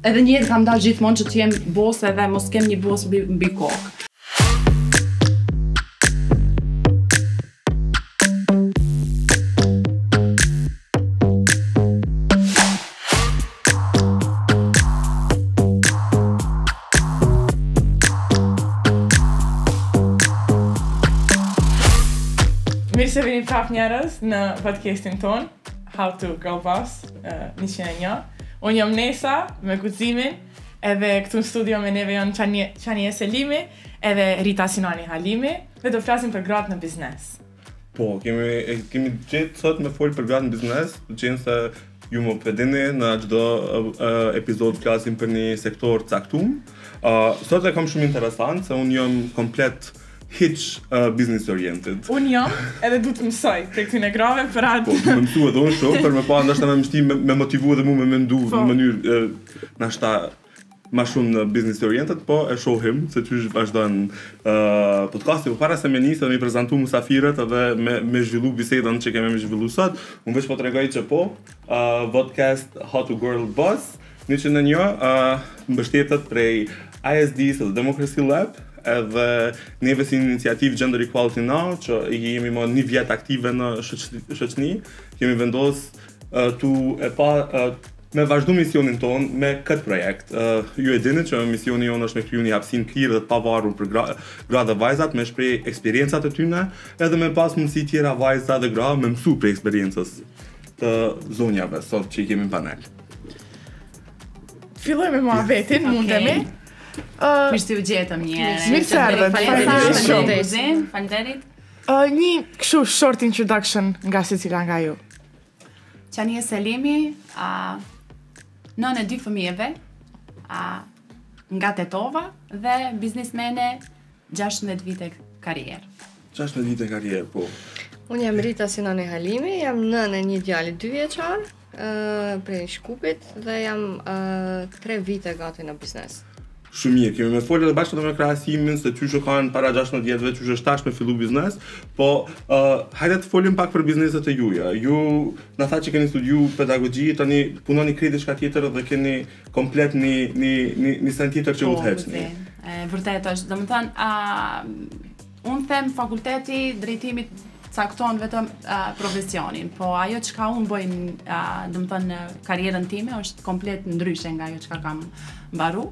edhe një jetë kam dashur gjithmonë që të jem bos edhe mos kem një bos mbi kokë. Mirë se vini prap njerëz në podcastin ton, How to Girl Boss 101. Unë jam Nesa me guximin, edhe këtu në studio me neve janë Çanie Selimi edhe Rita Sinani Halimi, dhe do flasim për gratë në biznes. Po, kemi gjetë sot me folë për gratë në biznes, qenë se ju më pedini në çdo epizod flasim për një sektor caktuar. Sot e kam shumë interesant se unë jam komplet business oriented. Unë jam edhe du të mësoj të këtyne grave për atë. Po, më mësu edhe unë shumë, për me pa ndoshta me mështi me motivu edhe mu me mendu në mënyrë nashta ma shumë në business oriented, po e shohim se qysh vazhdojnë podcasti. Po para se me nisë dhe me prezentu musafirët edhe me zhvillu bisedën që kemi me zhvillu sot, unë veç po të regoj që podcast How to Girl Boss 101 mbështetet prej ISD-s dhe Democracy Lab, edhe neve si iniciativë Gender Equality Now, që jemi më një vjet aktive në shoqëni, kemi vendos me vazhdu misionin ton me këtë projekt. Ju e dini që misioni jonë është me kriju një hapësinë klirë dhe të pavarur për gra dhe vajzat, me shpreh eksperiencat e tyne, edhe me pas mundësi tjera vajza dhe gra me mësu për eksperiencës të zonjave sot që i kemi në panel. Filloj me muhabetin, mundemi. Mirë se u gjetëm një herë. Mirë se erdhët. Faleminderit. Një kështu short introduction nga secila nga ju. Çanie Selimi, nënë e 2 fëmijëve, nga Tetova dhe biznesmene 16 vite karrierë. 16 vite karrierë, po. Unë jam Rita Sinani Halimi, jam nënë e një djali 2 vjeçar, prej Shkupit dhe jam 3 vite gati në biznes. Shumë mirë, kemi me folë edhe bashkë me krahasimin se qysh kanë para 16 vjetëve, qysh është tash me fillu biznes, po hajde të folim pak për bizneset e juja. Ju na tha që keni studiu pedagogji, tani punoni krejt diçka tjetër dhe keni komplet një sen tjetër që u të heqni. Vërtet është, domethënë unë them fakulteti drejtimit cakton vetëm profesionin, po ajo çka unë bëj domethënë karrierën time është komplet ndryshe nga ajo çka kam mbaru.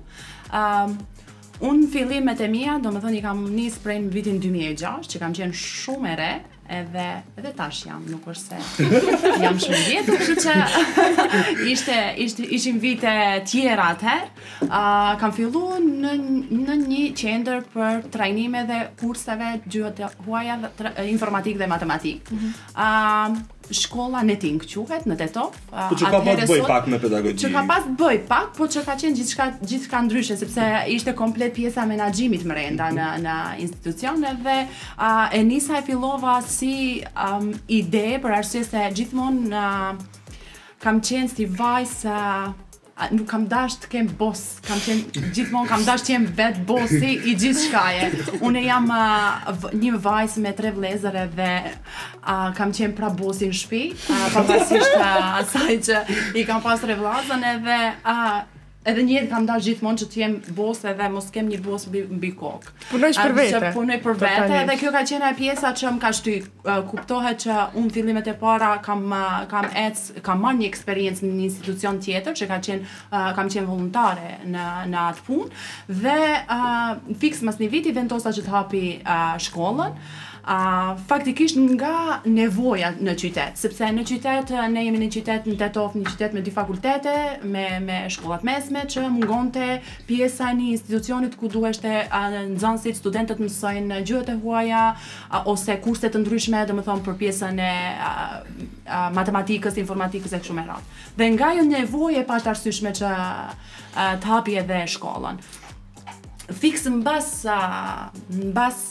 Unë fillimet e mia, domethënë i kam nis prej në vitin 2006, që kam qenë shumë e re, edhe tash jam, nuk është se jam shumë vjetur, kështu që ishin vite tjera atëherë. Kam filluar në një qendër për trajnime dhe kurseve gjuhët e huaja, informatikë dhe matematikë. Shkolla Neting quhet në Tetov. Po që ka pas bëj pak me pedagogji. Që ka pas bëj pak, po që ka qenë gjithçka ndryshe, sepse ishte komplet pjesa menaxhimit brenda në institucione dhe e nisa e fillova si ide për arsye se gjithmonë kam qenë si vajzë nuk kam dash të kem bos, gjithmonë kam dash të jem vet bosi i gjithçkaje. Unë jam një vajzë me 3 vëllezër dhe kam qenë pra bosi në shtëpi, pavarësisht asaj që i kam pas 3 vëllezër edhe një jetë kam dash gjithmonë që të jem bos edhe mos kem një bos mbi kokë. Punoj për vete. Punoj për vete dhe kjo ka qenë ajo pjesa që më ka shty. Kuptohet që unë fillimet e para kam marrë një eksperiencë në një institucion tjetër që kam qenë vullnetare në atë punë dhe fiks mas një viti vendosa që të hapi shkollën. Faktikisht nga nevoja në qytet, sepse në qytet ne jemi në qytet në Tetov, një qytet me 2 fakultete, me shkollat mesme që mungonte pjesa e një institucionit ku duheshte nxënësit, studentët mësojnë gjuhët e huaja ose kurse të ndryshme, domethënë për pjesën e matematikës, informatikës e kështu me radhë. Dhe nga ajo nevojë e pashtarësyeshme që të hapi edhe shkollën. Fiks mbas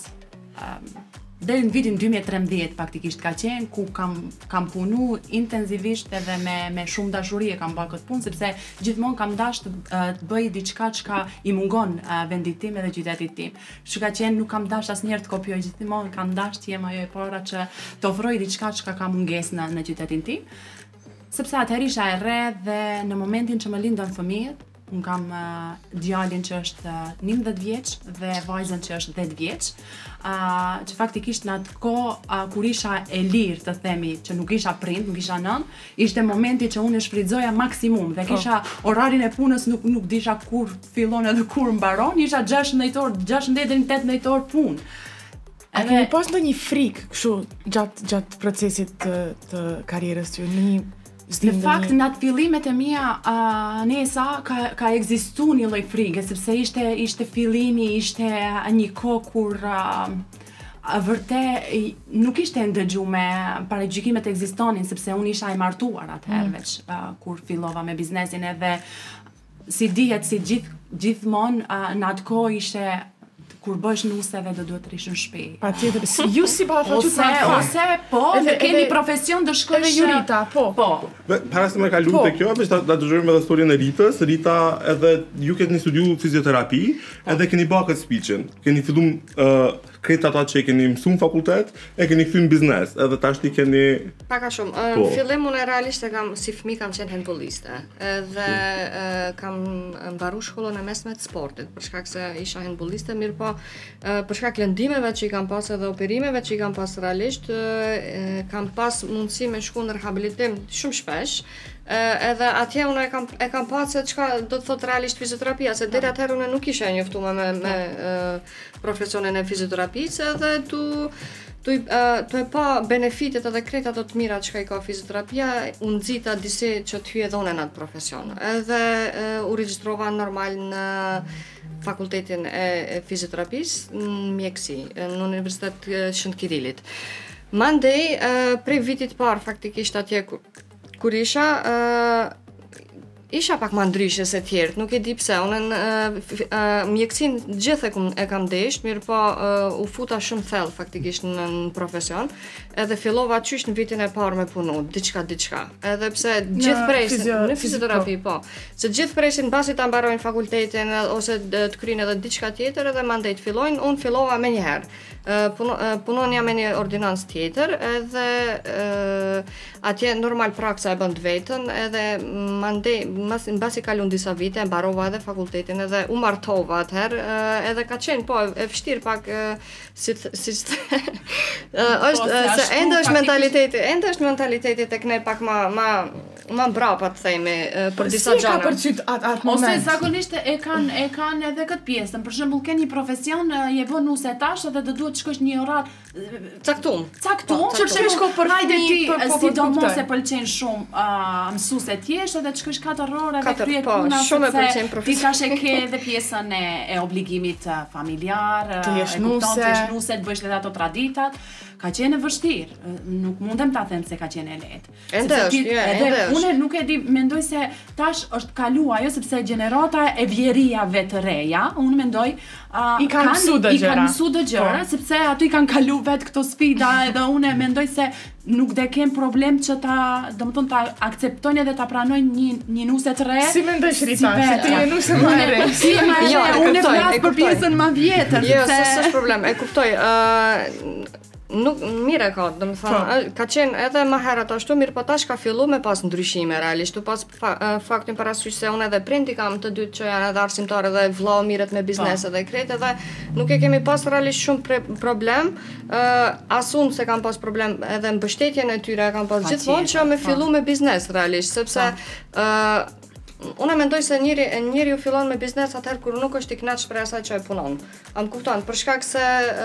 deri në vitin 2013 faktikisht ka qenë ku kam punu intensivisht edhe me shumë dashuri e kam bërë këtë punë, sepse gjithmonë kam dash të bëj diçka që i mungon vendit tim edhe qytetit tim. Që ka qenë nuk kam dash asnjëherë të kopjoj, gjithmonë kam dash të jem ajo e para që të ofroj diçka që ka mungesë në qytetin tim. Sepse atëherë isha e re dhe në momentin që më lindën fëmijët, unë kam djalin që është 19 vjeç dhe vajzën që është 10 vjeç, që faktikisht në atë kohë kur isha e lirë të themi që nuk isha prind, nuk isha nën, ishte momenti që unë e shfrytzoja maksimum dhe kisha orarin e punës nuk disha kur fillon edhe kur mbaron, isha 16 deri në 18 orë punë. A keni pas ndonjë frikë kështu gjatë procesit të karrierës tuaj? Në fakt, në atë fillimet e mia, Nesa ka ekzistuar një lloj frike, sepse ishte fillimi, ishte një kohë kur vërtet nuk ishte ndëgjuar, paragjykimet ekzistonin sepse unë isha e martuar atëherë veç kur fillova me biznesin edhe si dihet si gjithmonë në atë kohë ishte kur bësh nuseve do duhet të rish në shtëpi. Patjetër. Ju si ose dhe keni profesion do shkosh edhe Jurita, po. Para se më kalu te kjo, veç ta dëgjojmë edhe historinë e Ritës. Rita edhe ju keni studiu fizioterapi, edhe keni bërë këtë speech-in. Keni filluar këtë ata që keni mësuar në fakultet, e keni kthyer në biznes, edhe tash ti keni Pak a shumë. Në fillim unë realisht si fëmijë kam qenë handballiste. Edhe kam mbaruar shkollën e mesme të sportit, për shkak se isha handballiste, mirë po për shkak lëndimeve që i kam pas edhe operimeve që i kam pas realisht, kam pas mundësi me shku në rehabilitim shumë shpesh. Edhe atje unë e kam pasë se çka do të thotë realisht fizioterapia, se deri atëherë unë nuk isha e njoftuar me profesionin e fizioterapisë edhe tu e pa benefitet edhe krejt ato të mira që i ka fizioterapia, unë nxita disi që të hyj edhe unë në atë profesion. Edhe u regjistrova normal në fakultetin e fizioterapisë në mjeksi, në Universitet Shënt Kirilit. Mandej, prej vitit parë faktikisht atje kur isha pak ma ndryshe se tjerët, nuk e di pse, unë mjeksin gjithë e kam desht, mirë po u futa shumë thellë faktikisht në profesion, edhe fillova qysh në vitin e parë me punu, diçka, edhe pse gjithë presin, në fizioterapi, po, se gjithë presin basi ta mbarojnë fakultetin ose të kryjnë edhe diçka tjetër edhe mandej të fillojnë, unë fillova me njëherë. Punonja me një ordinancë tjetër edhe atje normal praksa e bën të vetën edhe mandej mbasi kalon disa vite mbarova edhe fakultetin edhe u martova atëherë edhe ka qenë po e vështirë pak si është se ende është mentaliteti tek ne pak ma mbrapa të themi për disa gjëra. Si ka përqyt atë moment? Ose zakonisht e kanë edhe këtë pjesën. Për shembull ke një profesion je bën nuse tash edhe do duhet të shkosh një orar caktuar. Për shembull për hajde ti sidomos e pëlqen shumë mësuese të jesh edhe të shkosh 4 orë edhe kryet puna. Shumë e pëlqen ti tash e ke edhe pjesën e obligimit familjar, të jesh nuse, të bësh edhe ato traditat. Ka qenë e vështirë, nuk mundem ta them se ka qenë e lehtë. Edhe unë nuk e di, mendoj se tash është kaluar ajo sepse gjenerata e vjerijave të reja, unë mendoj i kanë mësu dë gjëra, sepse aty i kanë kalu vetë këto sfida edhe unë mendoj se nuk dhe kem problem që ta akceptojnë edhe ta pranojnë një nuse të re. Si mendosh Rita, se ti je nuse më e re? Unë flas për pjesën më vjetër. Jo, s'është problem, e kuptoj. Nuk mire ka, domethënë, ka qenë edhe më herët ashtu, mirë po tash ka fillu me pas ndryshime realisht, tu pas faktin parasysh se unë edhe prindi kam të dytë që janë edhe arsimtarë dhe vllau mirët me biznes edhe krejt edhe nuk e kemi pas realisht shumë problem, as unë se kam pas problem edhe mbështetjen e tyre kam pas gjithmonë që me fillu me biznes realisht, sepse unë mendoj se njeriu fillon me biznes atëherë kur nuk është i kënaqur për asaj që e punon. Am kupton, për shkak se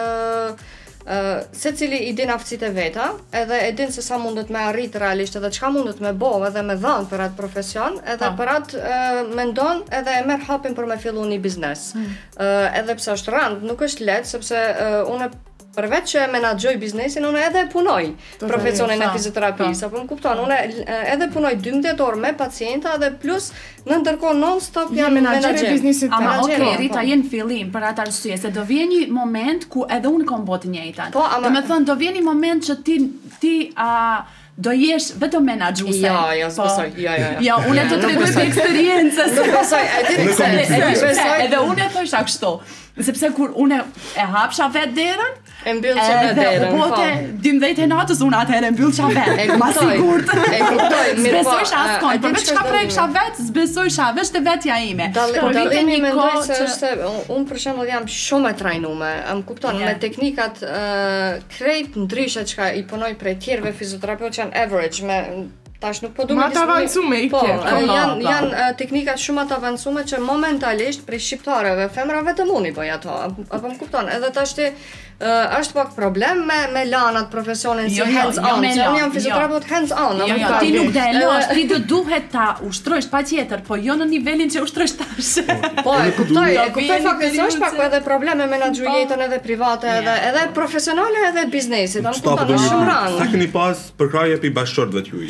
secili i din aftësitë e veta, edhe e din se sa mundet me arrit realisht edhe çka mundet me bo edhe me dhënë për atë profesion, edhe për atë mendon edhe e merr hapin për me fillu një biznes. Edhe pse është rënd, nuk është lehtë sepse unë përveç që menaxhoj biznesin, unë edhe punoj profesionin e fizioterapisë, apo më kupton, unë edhe punoj 12 orë me pacienta dhe plus në ndërkohë non-stop jam menaxher e biznesit. Ama Rita, jenë fillim për atë arsye se do vjen një moment ku edhe unë kam bërë të njëjtën. Domethënë do vjen një moment që ti do jesh vetëm menaxhuese. Jo, s'besoj. Jo, unë të tregoj për eksperiencë. Nuk besoj, edhe unë e thosha kështu. Sepse kur unë e hapsha vetë derën, E mbyll që në derën. Bote 12 e natës unë atëherë mbyll qa vetë. Ma sigurt. E kuptoj, mirë po. Zbesoj askon, për veç ka prej kisha vetë, zbesoj veç të vetja ime. Dallimi mendoj se është unë për shembull jam shumë e trajnume. Kupton me teknikat krejt ndryshe që i punoj prej tjerëve fizioterapeutë që janë average me tash nuk po du më të avancume i këtë. Janë teknikat shumë të avancume që momentalisht prej shqiptareve, femra vetëm unë i bëj ato. Apo më kupton, edhe tash ti është pak problem me lanat profesionin si hands-on, që unë jam fizioterapeut hands-on. Ti nuk delosh, ti do duhet ta ushtrojsh pa tjetër, po jo në nivelin që ushtrojsh tash. Po, e kuptoj faktisht është pak edhe probleme menaxhu jetën edhe private, edhe profesionale edhe biznesit. Shumë rënd. Sa keni pas përkraje për bashkëshortëve t'juaj?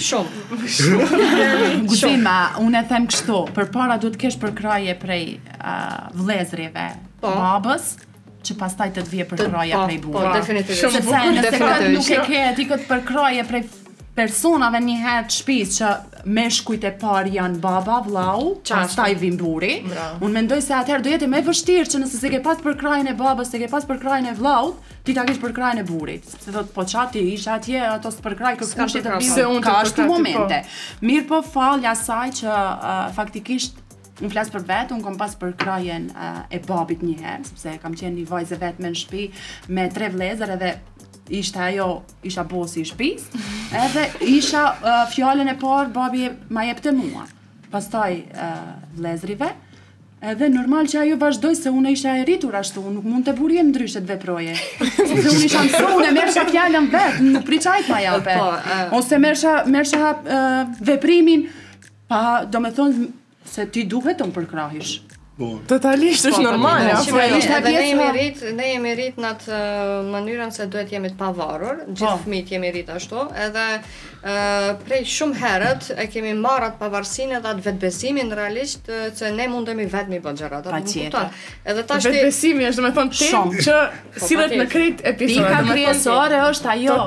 Shumë. Guzima, unë e them kështu, përpara duhet kesh përkraje prej vëllezërive, babës, që pastaj të vije përkraja prej burrit. Po, definitivisht. Sepse nëse nuk e ke ti këtë përkraje prej personave një herë të shtëpisë që meshkujt e parë janë baba, vllau, pastaj vin burri. Unë mendoj se atëherë do jetë më e vështirë që nëse se ke pas përkrajen e babës, se ke pas përkrajen e vllaut, ti ta kesh përkrajen e burrit. Sepse thotë po çati isha atje, ato s'përkraj kërkush të bëjë. Ka ashtu momente. Mirë po falja asaj që faktikisht unë flasë për vetë, unë kom pas për krajen e babit një herë, sepse kam qenë një vajzë vetë me në shtëpi me 3 vlezër edhe isha bosi i shtëpis, edhe isha fjallën e parë babi ma jepte mua, pastaj vlezërive, edhe normal që ajo vazhdoj se unë isha e rritur ashtu, nuk mund të burje ndryshe të veproje. Sepse unë isha mësu, unë e mersha fjallën vetë, nuk priçajt ma jape. Ose mersha veprimin, pa do me thonë, se ti duhet të më përkrahish. Totalisht është normale. Ne jemi rrit në atë mënyrën se duhet jemi të pavarur, gjithë fëmijët jemi rrit ashtu, edhe prej shumë herët e kemi marrë atë pavarësinë edhe atë vetbesimin realisht se ne mundemi vetëm i bëjmë gjërat. Edhe tash vetbesimi është domethënë temë që sillet në krejt episode. Pika kryesore është ajo.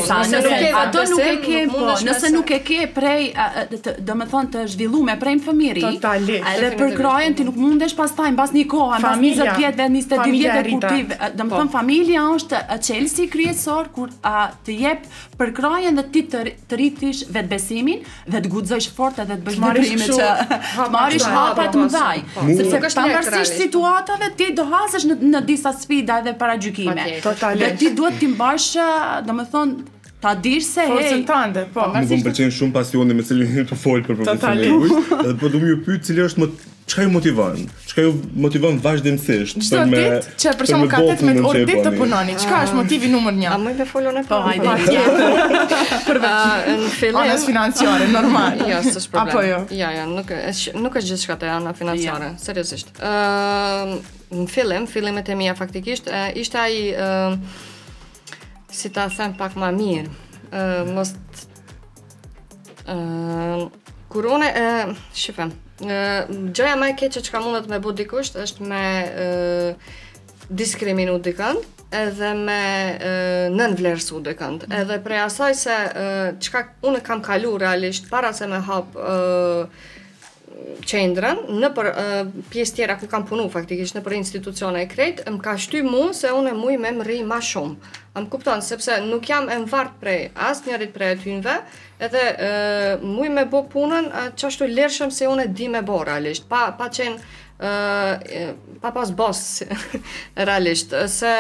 Nëse nuk e ke prej domethënë të zhvilluar prej fëmijëri, edhe për krajen ti nuk mundesh pastaj mbas një kohë, mbas 20 vjetëve, 22 vjetë kur ti, domethënë familja është çelësi kryesor kur të jep për krajen dhe ti të rritish vetbesimin dhe të guxosh fort edhe të bësh veprime që marrish hapa të mëdhaj. Sepse pavarësisht situatave ti do hasesh në disa sfida edhe paragjykime. Dhe ti duhet t'i mbash, domethënë, ta dish se forcën tënde, po. Nuk më pëlqen shumë pasioni me cilin të fol për profesionin e juaj, edhe po do më pyet cili është çka ju motivon? Çka ju motivon vazhdimsisht për me që për shkak ka 18 orë ditë të punoni. Çka është motivi numër 1? A më me folon e po hajde. Për në fillim anës financiare normal. Jo, s'është problem. Apo jo? Ja, nuk është gjithçka te ana financiare, seriozisht. Në fillimet e mia faktikisht ishte ai si ta them pak më mirë. Mos kur unë shifem. Gjëja më e keqe që ka mundet me bu dikush është me diskriminu dikënd edhe me nënvlerësu dikënd. Edhe prej asaj se çka unë kam kalu realisht para se me hap qendrën në për pjesë tjera ku kam punu faktikisht në për institucione e krejt, më ka shty mu se unë muj me më rri ma shumë. Më kupton, sepse nuk jam e mvart prej asë njerit prej e tynve, edhe muj me bo punën qashtu lirshëm se unë di me bo realisht, pa qenë, pa pas bos realisht, se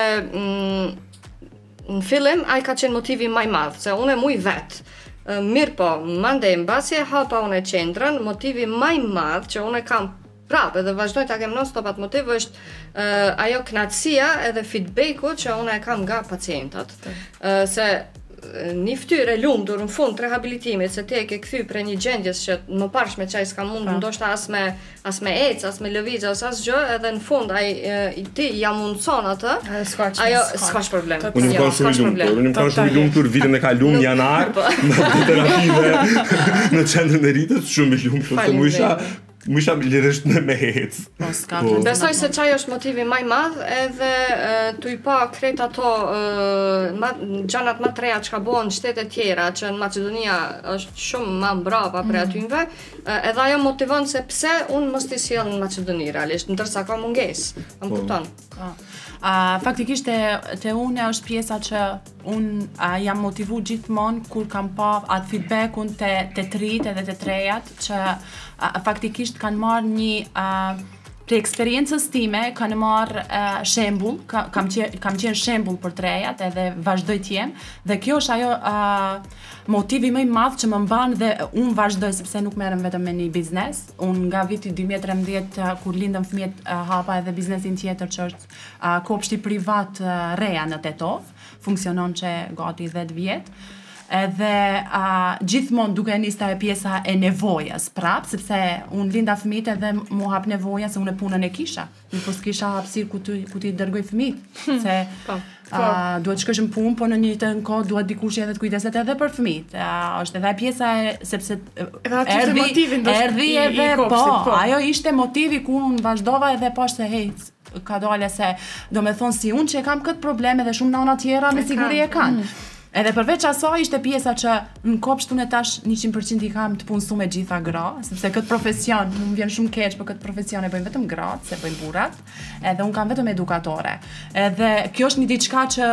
në fillim ai ka qenë motivi maj madh, se unë muj vetë. Mirë po, mandej mbasi e hapa unë qendrën, motivi maj madh që unë kam prapë edhe vazhdoj ta kem non-stop atë motiv është ajo knatësia edhe feedbacku që unë e kam nga pacientat. Se një fytyrë e lumtur në fund të rehabilitimit se ti e ke kthy për një gjendjes që më parshme çaj s'ka mund ndoshta as me ec, as me lëvizje as asgjë, edhe në fund ai ti ja mundson atë. Ajo s'ka problem. Unë kam shumë lumtur vitin e kaluar në janar në terapive në qendrën e rritës shumë i lumtur se më isha lirisht me hec. Besoj se çaj është motivi më i madh edhe tu i pa krejt ato gjanat më të reja që ka bëhen në shtete tjera që në Maqedonia është shumë më mbrapa prej atynve, edhe ajo motivon se pse unë mos t'i sjell në Maqedoni realisht, ndërsa ka mungesë. Më kupton? Faktikisht te unë është pjesa që unë jam motivu gjithmonë kur kam pa atë feedbackun te trit edhe te trejat që faktikisht kanë marrë një për eksperiencës time kanë marrë shembull, kam qenë shembull për trejat edhe vazhdoj t'jem dhe kjo është ajo motivi më i madh që më mban dhe unë vazhdoj sepse nuk merrem vetëm me një biznes. Unë nga viti 2013 kur lindëm fëmijët hapa edhe biznesin tjetër që është kopshti privat Reja në Tetov, funksionon që gati 10 vjet. Edhe gjithmonë duke nista e pjesa e nevojës prap, sepse unë linda fëmijët edhe mu hap nevoja se unë punën e kisha. Nuk po s'kisha hapësirë ku ti dërgoj fëmijët, se duhet shkosh në punë, po në një të në kohë duhet dikush edhe të kujdeset edhe për fëmijët. Është edhe pjesa e sepse erdhi edhe po, ajo ishte motivi ku unë vazhdova edhe po se hej, ka dole se do me thonë si unë që e kam këtë probleme dhe shumë nana tjera me siguri e kanë. Edhe përveç asaj ishte pjesa që në kopshtun e tash 100% I kam të punësu me gjitha gra, sepse këtë profesion, më vjen shumë keq, për këtë profesion e bëjmë vetëm gratë, se bëjmë burrat, edhe unë kam vetëm edukatore. Edhe kjo është një diçka që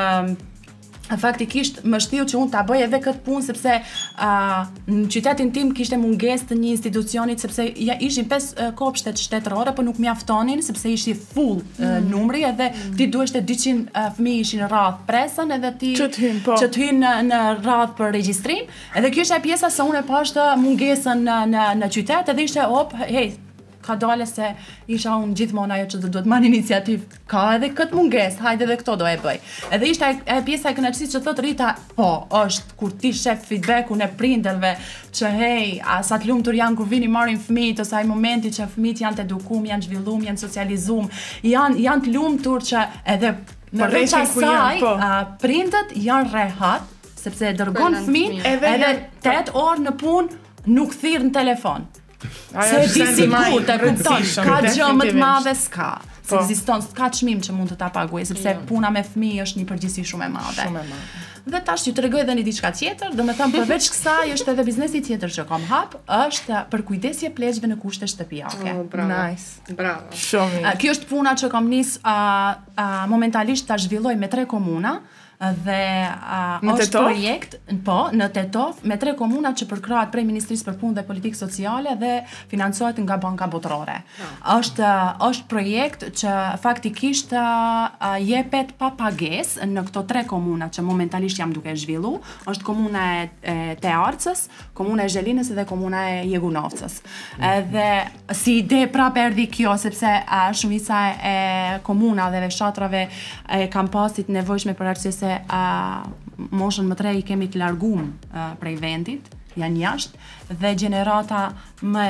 faktikisht më shtiu që unë ta bëj edhe këtë punë sepse në qytetin tim kishte mungesë të një institucionit sepse ishin 5 kopshtet shtetërore po nuk mjaftonin sepse ishi full numri edhe ti duheshte 200 fëmijë ishin rradh presën edhe ti që të hynë në radhë për regjistrim edhe kjo ishte pjesa se unë e pashtë mungesën në qytet edhe ishte hey, ka dale se isha unë gjithmonë ajo që duhet marrë iniciativë. Ka edhe këtë mungesë, hajde edhe këto do e bëj. Edhe ishte pjesa e kënaqësisë që thot Rita, po, është kur ti shef feedbackun e prindërve që hey, sa të lumtur janë kur vini marrin fëmijët ose ai momenti që fëmijët janë të edukuar, janë zhvilluar, janë socializuar, janë të lumtur që edhe përveç asaj, prindët janë rehat sepse dërgon fëmijën edhe 8 orë në punë nuk thirr në telefon. Se di sigur të kupton, ka gjë më të madhe s'ka. Se ekziston, s'ka çmim që mund të ta paguaj, sepse puna me fëmijë është një përgjegjësi shumë e madhe. Dhe tash ju tregoj edhe një diçka tjetër, domethënë përveç kësaj është edhe biznesi tjetër që kam hap, është për kujdesje pleqve në kushte shtëpiake. Nice. Bravo. Shumë. Kjo është puna që kam nis momentalisht ta zhvilloj me 3 komuna. Dhe është projekt në Tetov me 3 komuna që përkrahet prej Ministrisë për Punë dhe Politikë Sociale dhe financohet nga Banka Botërore. Është projekt që faktikisht jepet pa pagesë në këto 3 komuna që momentalisht jam duke zhvillu. Është komuna e Tearcës, komuna e Zhelinës dhe komuna e Jegunovcës. Edhe si ide prap erdhi kjo sepse shumica e komunave dhe fshatrave kam pasit nevojshme për arsye se moshën më 3 I kemi të largum prej vendit, janë jashtë, dhe gjenerata më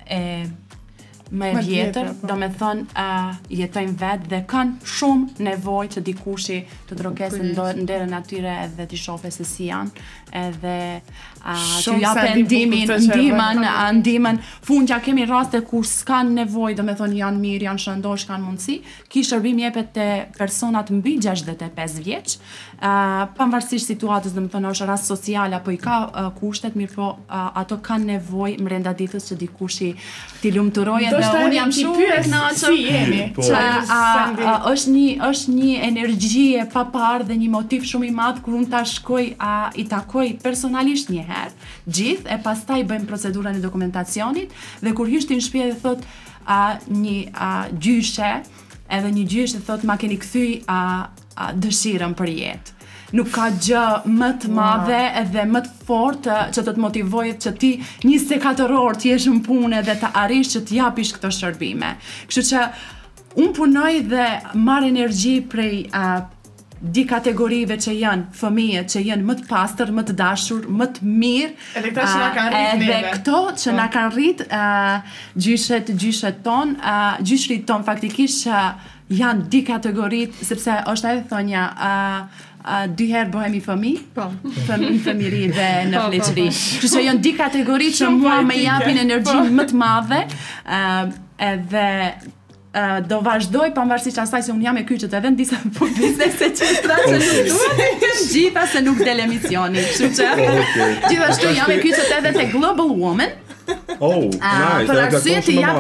e vjetër, do me thonë jetojnë vetë dhe kanë shumë nevojë që dikushi të trokesin nderën atyre edhe t'i shofe se si janë, edhe t'ju jape ndihmën. Fundja kemi raste kur s'kan nevojë, do me thonë janë mirë, janë shëndosh, kanë mundësi, ky shërbim jepet te personat mbi 65 vjeç, pavarësisht situatës, do me thonë është rast social apo I ka kushtet, mirë po ato kanë nevojë brenda ditës që dikushi t'i lumturojë dhe unë jam shumë e kënaqur që është një energji e paparë dhe një motiv shumë I madh kur unë ta shkoj I takoj personalisht një herë gjithë e pastaj bëjmë procedurën e dokumentacionit dhe kur hyshti në shtëpi dhe thot një gjyshe edhe një gjyshe thot ma keni kthy dëshirën për jetë. Nuk ka gjë më të madhe edhe më të fortë që të motivojë që ti 24 orë të jesh në punë dhe të arrish që të japish këto shërbime. Kështu që unë punoj dhe marr energji prej di kategorive që janë fëmijët që janë më të pastër, më të dashur, më të mirë. Edhe këto që na kanë rrit neve. Edhe këto që na kanë rrit gjyshet ton, gjyshrit ton faktikisht që janë di kategorit, sepse është edhe thonja 2 herë bëhemi fëmijë, fëmijëri dhe në fleqëri. Kështu që janë di kategori që mua më japin energji më të madhe, edhe do vazhdoj pavarësisht asaj se unë jam e kyçet edhe në disa biznese tjera që nuk duhet gjitha se nuk del emisioni. Kështu që gjithashtu jam e kyçet edhe te Global Woman. Oh, nice. Për arsye të jap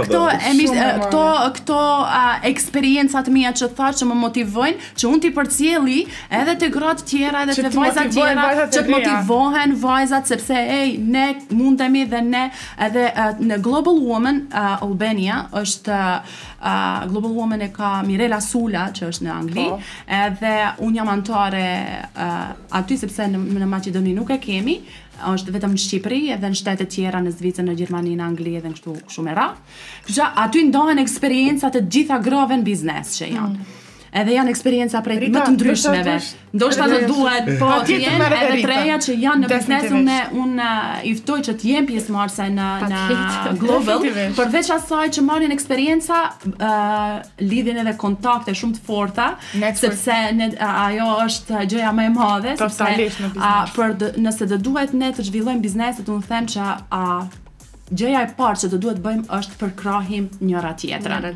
këto eksperiencat mia që thash që më motivojnë, që unë t'i përcjelli edhe te gratë tjera, edhe te vajzat tjera, që të motivohen vajzat sepse ne mundemi dhe ne edhe në Global Woman Albania është Global Woman e ka Mirela Sula që është në Angli, edhe unë jam antare aty sepse në Maqedoni nuk e kemi, është vetëm në Shqipëri edhe në shtetet tjera në Zvicër, në Gjermani, në Angli edhe në kështu shumë e radhë. Kështu aty ndohen eksperiencat të gjitha grave në biznes që janë. Edhe janë eksperienca prej më të ndryshmeve. Ndoshta të duhet po të jenë edhe treja që janë në biznes, unë i ftoj që të jenë pjesëmarrëse në Global, përveç asaj që marrin eksperienca, lidhin edhe kontakte shumë të forta, sepse ajo është gjëja më e madhe, sepse nëse do duhet ne të zhvillojmë bizneset, unë them që gjëja e parë që do duhet bëjmë është përkrahim njëra tjetrën.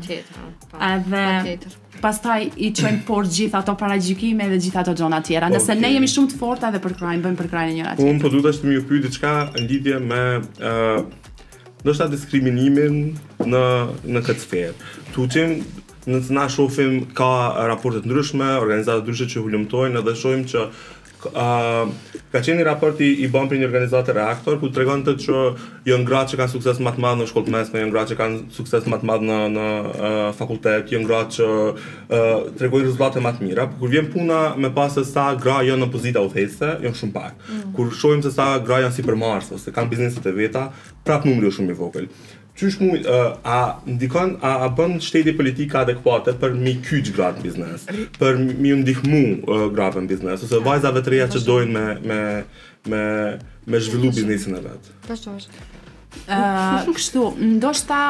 Edhe pastaj i çojmë por gjithë ato paragjykime dhe gjithë ato gjëra tjera. Nëse ne jemi shumë të forta dhe bëjmë përkrahin njëra tjetrën. Unë po duhet të më pyet diçka në lidhje me ndoshta diskriminimin në këtë sferë. Tutim nëse na shohim ka raporte të ndryshme, organizata të ndryshme që hulumtojnë edhe shohim që ka qenë një raport i bën për një organizatë Reaktor ku tregon të që janë gratë që kanë sukses më të madh në shkollë të mesme, janë gratë që kanë sukses më të madh në fakultet, janë gratë që tregojnë rezultate më të mira, por kur vjen puna me pas se sa gra janë në pozita udhëheqëse, janë shumë pak. Kur shohim se sa gra janë sipërmarrës ose kanë bizneset e veta, prap numri është shumë i vogël. Qysh a bën shteti politika adekuate për mi kyç gratë në biznes, për mi ndihmu gratë në biznes, ose vajzave të reja që dojnë me zhvillu biznesin e vetë? Kështu, ndoshta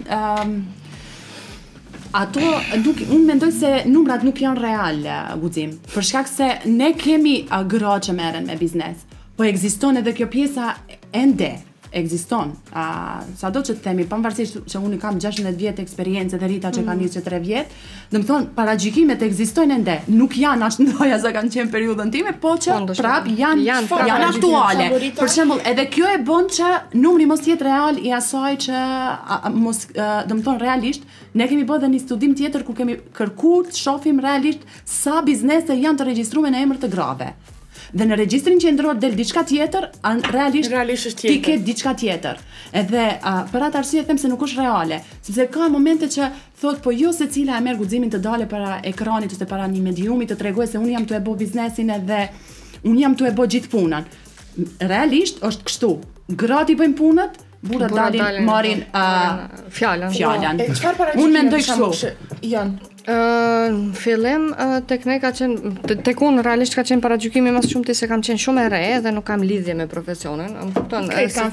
ato unë mendoj se numrat nuk janë real, Guxim, për shkak se ne kemi gra që merren me biznes, po ekziston edhe kjo pjesa ende. Ekziston. Sado që të themi, pavarësisht që unë kam 16 vjet eksperiencë dhe Rita që ka 23 vjet, domethënë paragjykimet ekzistojnë ende. Nuk janë as ndoja sa kanë qenë periudhën time, po që prap janë aktuale. Për shembull, edhe kjo e bën që numri mos jetë real i asaj që domethënë realisht ne kemi bërë një studim tjetër ku kemi kërkuar të shohim realisht sa biznese janë të regjistruar në emër të grave. Dhe në regjistrin qendror del diçka tjetër, realisht ti ke diçka tjetër. Edhe për atë arsye them se nuk është reale, sepse ka momente që thot po jo secila e merr guximin të dalë para ekranit ose para një mediumi të tregojë se unë jam tu e bë biznesin edhe unë jam tu e bë gjithë punën. Realisht është kështu. Gratë i bëjnë punët, burrat dalin marrin fjalën. Unë mendoj kështu. Në fillim tek ne ka qenë tek unë realisht ka qenë paragjykimi më shumë se kam qenë shumë e re dhe nuk kam lidhje me profesionin. Më kupton?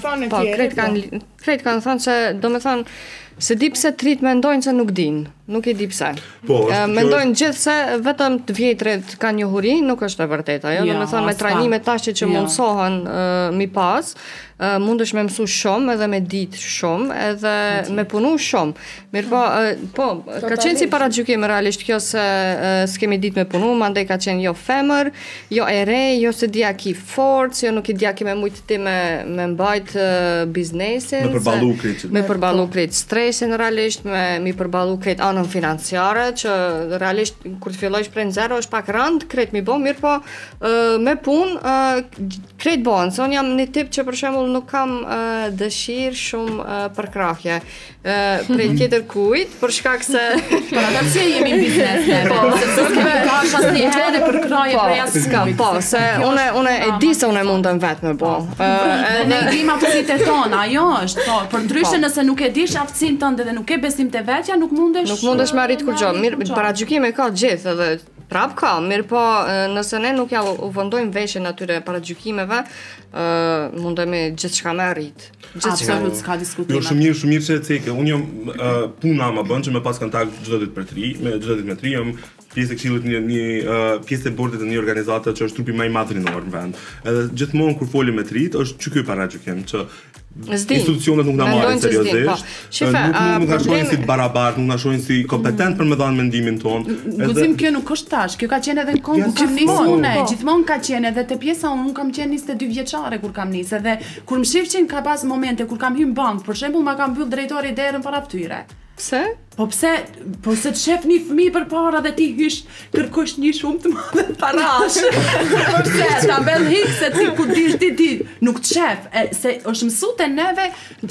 Krejt kanë thënë se domethënë se di pse trit mendojnë se nuk din. Nuk e di pse. Mendojnë gjithë se vetëm të vjetrit kanë njohuri, nuk është e vërtetë ajo. Domethënë me trajnime tash që mundsohen mi pas, mundesh me mësu shumë edhe me ditë shumë edhe me punu shumë. Mirë po, ka qenë si paragjykim realisht kjo se s'kemi ditë me punu, mandej ka qenë jo femër, jo e re, jo se dia ki forcë, jo nuk i dia ki me mujtë ti me mbajt biznesin. Me përballu krejt stresin realisht, me përballu krejt anën financiare, që realisht kur të fillojsh prej zero është pak rënd, krejt mi bo, mirë po me punë krejt bon, se unë jam një tip që për shembull nuk kam dëshirë shumë përkrahje prej tjetër kujt, për shkak se për atë se jemi në biznes, sepse s'kemi kash asnjëherë përkrahje prej askujt. Po, se unë e di se unë mundem vetë me bo. Ne i dim aftësitë tona, ajo është, po, për ndryshe nëse nuk e dish aftësinë tënde dhe nuk ke besim te vetja, nuk mundesh me arrit kur gjë. Mirë, paragjykime ka gjithë edhe prap ka, mirë po nëse ne nuk ja u vendojmë veshën atyre paragjykimeve, mundemi gjithçka me arrit. Absolut s'ka diskutime. Jo, shumë mirë që e cekë. Unë jam puna më bën që me pas kontakt çdo ditë me tri, jam pjesë e këshillit një pjesë e bordit të një organizate që është trupi më i madh rinor në vend. Edhe gjithmonë kur folim me trit, është ky paragjykim që institucionet nuk na marrin seriozisht. Nuk na shohin si të barabartë, nuk na shohin si kompetent për me dhënë mendimin tonë. Guzim, kjo nuk është tash, kjo ka qenë edhe në kohë kur kam nisur gjithmonë ka qenë edhe te pjesa unë kam qenë 22 vjeçare kur kam nisë edhe kur më shifqin ka pas momente kur kam hyrë në bank, për shembull ma ka mbyll drejtori derën para fytyre. Pse? Po pse të shef një fëmijë përpara dhe ti hysh kërkosh një shumë të madhe parash. Po pse ta bën hik se ti ku dish ti nuk të shef, se është mësuar te neve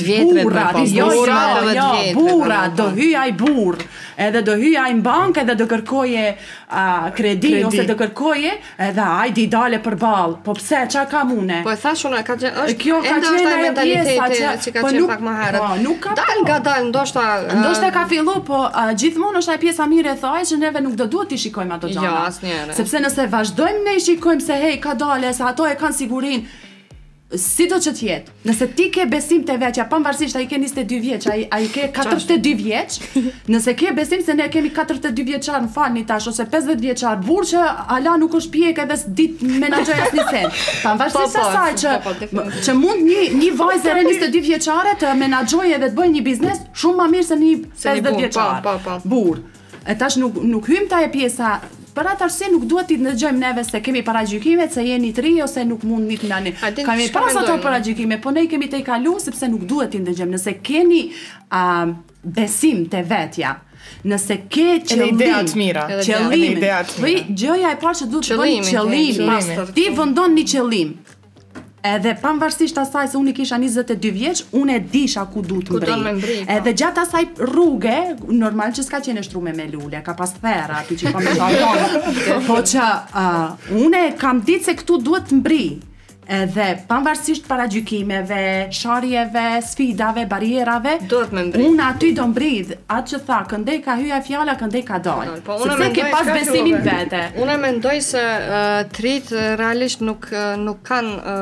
burra, do hyj ai burr, edhe do hyj ai në bankë edhe do kërkoje kredi ose do kërkoje edhe ai di dale përballë. Po pse çka kam unë? Po e thash unë ka qenë kjo ka qenë mentaliteti që ka qenë pak më herët. Dal ngadal ndoshta ka fillu, po gjithmonë është ai pjesa mirë e thaj që neve nuk do duhet t'i shikojmë ato gjëra. Jo, asnjëherë. Sepse nëse vazhdojmë ne i shikojmë se hey ka dalë, se ato e kanë sigurinë, sido që t'jetë. Nëse ti ke besim te vetja, pavarësisht ai ke 22 vjeç, ai ke 42 vjeç, nëse ke besim se ne kemi 42 vjeçar, më falni tash, ose 50 vjeçar, burr që ala nuk është pjek edhe s'dit menaxhoj asnjë sen. Pavarësisht asaj që mund një vajzë e 22 vjeçare të menaxhojë edhe të bëjë një biznes shumë më mirë se një 50 vjeçar. Burr. E tash nuk hym ta e pjesa. Për atë arsye nuk duhet t'i ndëgjojmë neve se kemi paragjykimet se jeni të ri ose nuk mundni të nani. Kemi pas ato paragjykime, po ne kemi të i kalu sepse nuk duhet t'i ndëgjojmë. Nëse keni besim te vetja, nëse ke qëllim, gjëja e parë që duhet të bëni qëllim, ti vendon një qëllim. Edhe pavarësisht asaj se unë kisha 22 vjeç, unë e disha ku duhet të mbri. Edhe gjatë asaj rruge, normal që s'ka qenë shtrume me lule, ka pas thera aty që kam shallon. Po që unë kam ditë se këtu duhet të mbri. Edhe pavarësisht paragjykimeve, sharjeve, sfidave, barierave, unë aty do mbridh. Atë që tha, këndej ka hyja fjala, këndej ka dalë. Sepse ke pas besimin vete. Unë mendoj se trit realisht nuk kanë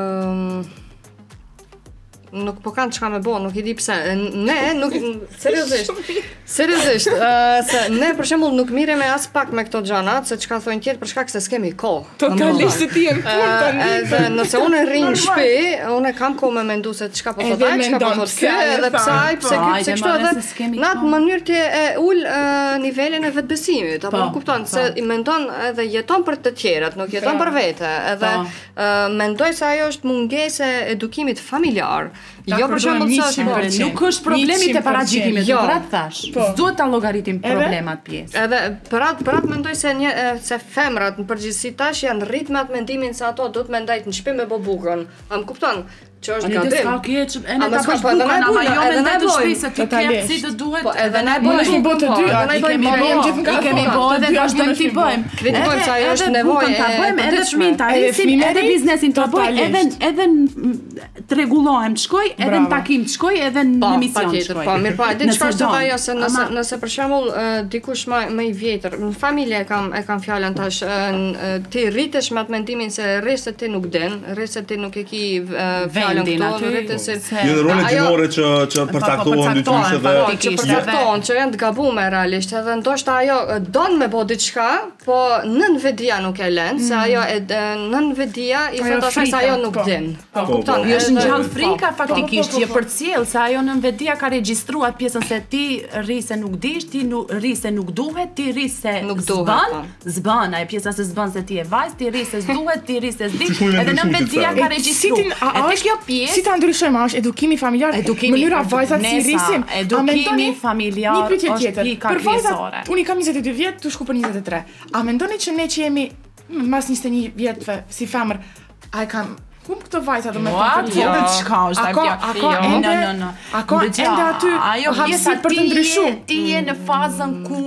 nuk po kanë çka me bo, nuk I di pse. Ne nuk seriozisht, se ne për shembull nuk miremi as pak me këto gjëra, se çka thonë tjetër për shkak se s'kemi kohë. Totalisht ti je fort. Edhe nëse unë rri në shtëpi, unë kam kohë me mendu se çka po thotë, çka po thotë ky, edhe pse kështu edhe në atë mënyrë ti e ul nivelin e vetbesimit, apo kupton se I mendon edhe jeton për të tjerët, nuk jeton për vete, edhe mendoj se ajo është mungesë e edukimit familjar. Jo për shembull nuk është problemi te paragjykimit, por atë thash. S'duhet ta llogaritim problemat pjesë. Edhe për atë mendoj se femrat në përgjithësi tash janë rrit me atë mendimin se ato do të mendojnë në shtëpi me bobukën. A më kupton? Që është gabim. E ne ta bësh bukën, ama jo me ndaj të shtëpisë ti ke si të duhet. Po edhe ne bëjmë botë të dy, ne kemi bërë gjithmonë kemi bërë edhe vazhdojmë ti bëjmë. Kritikojmë se ajo është nevojë ta bëjmë edhe fëmin ta risim, edhe biznesin ta bëjmë, edhe të rregullohem të shkoj, edhe në takim të shkoj, edhe në emision të shkoj. Po mirë, po a din çfarë është ajo se nëse për shembull dikush më I vjetër, në familje e kam fjalën tash, ti rritesh me atë mendimin se rresë ti nuk den, rresë ti nuk e ki vendin aty. Jo në rolin gjinore që përcaktohen dyqysh edhe që përcaktohen, që janë të gabuar realisht, edhe ndoshta ajo don me bë diçka, po nënvedia nuk e lën, se ajo nënvedia I thotë asaj se ajo nuk den. Kupton? Është gjallë frika faktikisht që përcjell se ajo nënvedia ka regjistruar pjesën se ti rri se nuk dish, ti rri se nuk duhet, ti rri se zban, ai pjesa se zban se ti je vajzë, ti rri se s'duhet, ti rri se s'di, edhe nënvedia ka regjistruar. Si ta ndryshojmë, është edukimi familjar, mënyra vajzat si rrisin. Edukimi familjar është pika kryesore. Unë kam 22 vjet, tu shku për 23. A mendoni që ne që jemi mas 21 vjetëve si femër, a e kam këto vajza do me thonë për çka është A ka ende aty hapësirë për të ndryshuar. Ti je në fazën ku